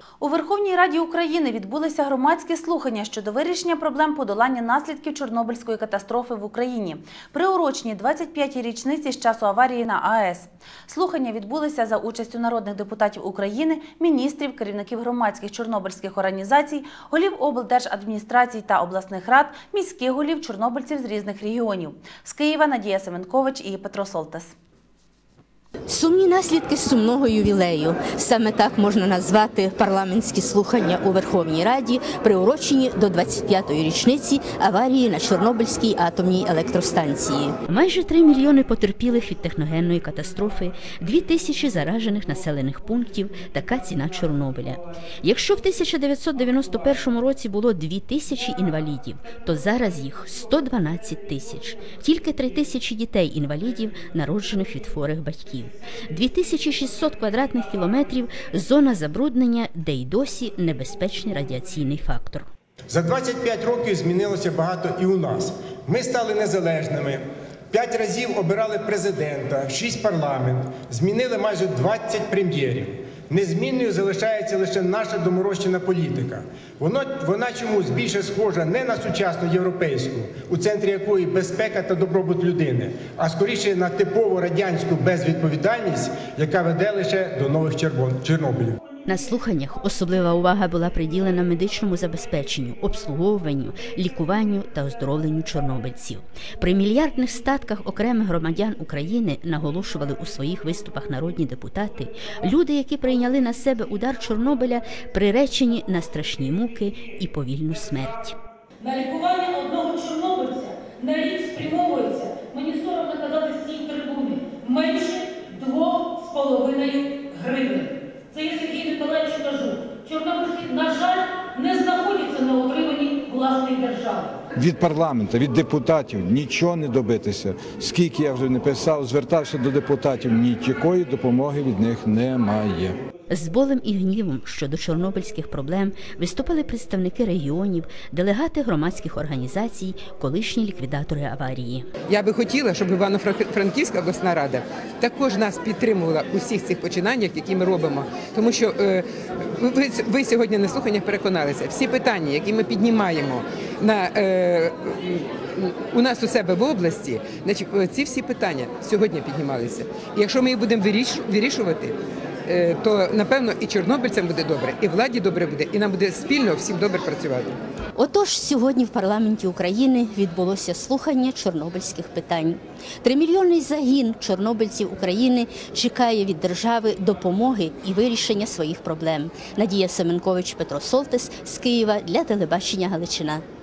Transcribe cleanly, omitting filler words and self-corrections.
У Верховній Раді України відбулися громадські слухання щодо вирішення проблем подолання наслідків Чорнобильської катастрофи в Україні, приурочені 25-й річниці з часу аварії на АЕС. Слухання відбулися за участю народних депутатів України, міністрів, керівників громадських чорнобильських організацій, голів облдержадміністрацій та обласних рад, міських голів, чорнобильців з різних регіонів. З Києва Надія Семенкович і Петро Солтес. Сумні наслідки сумного ювілею. Саме так можна назвати парламентські слухання у Верховній Раді, приурочені до 25-ї річниці аварії на Чорнобильській атомній електростанції. Майже 3 мільйони потерпілих від техногенної катастрофи, 2 тисячі заражених населених пунктів – така ціна Чорнобиля. Якщо в 1991 році було 2 тисячі інвалідів, то зараз їх 112 тисяч. Тільки 3 тисячі дітей-інвалідів, народжених від хворих батьків. 2600 квадратних кілометрів – зона забруднення, де й досі небезпечний радіаційний фактор. За 25 років змінилося багато і у нас. Ми стали незалежними, 5 разів обирали президента, 6 парламент, змінили майже 20 прем'єрів. Незмінною залишається лише наша доморощена політика. Вона чомусь більше схожа не на сучасну європейську, у центрі якої безпека та добробут людини, а скоріше на типову радянську безвідповідальність, яка веде лише до нових Чорнобилів. На слуханнях особлива увага була приділена медичному забезпеченню, обслуговуванню, лікуванню та оздоровленню чорнобильців. При мільярдних статках окремих громадян України, наголошували у своїх виступах народні депутати, люди, які прийняли на себе удар Чорнобиля, приречені на страшні муки і повільну смерть. На лікування одного чорнобильця на рік спрямовується, мені соромно казати з цієї трибуни, менше 2,5 гривень. Це я Сергію Миколаївичу кажу. Чорнобильці, на жаль, не знаходяться на утриманні власної держави. Від парламенту, від депутатів нічого не добитися. Скільки я вже не писав, звертався до депутатів, ніякої допомоги від них немає. З болем і гнівом щодо чорнобильських проблем виступали представники регіонів, делегати громадських організацій, колишні ліквідатори аварії. Я би хотіла, щоб Івано-Франківська обласна рада також нас підтримувала у всіх цих починаннях, які ми робимо. Тому що ви сьогодні на слуханнях переконалися, всі питання, які ми піднімаємо у нас у себе в області, значить, ці всі питання сьогодні піднімалися. І якщо ми їх будемо вирішувати, то, напевно, і чорнобильцям буде добре, і владі добре буде, і нам буде спільно всім добре працювати. Отож, сьогодні в парламенті України відбулося слухання чорнобильських питань. 3-мільйонний загін чорнобильців України чекає від держави допомоги і вирішення своїх проблем. Надія Семенкович, Петро Солтес з Києва для телебачення Галичина.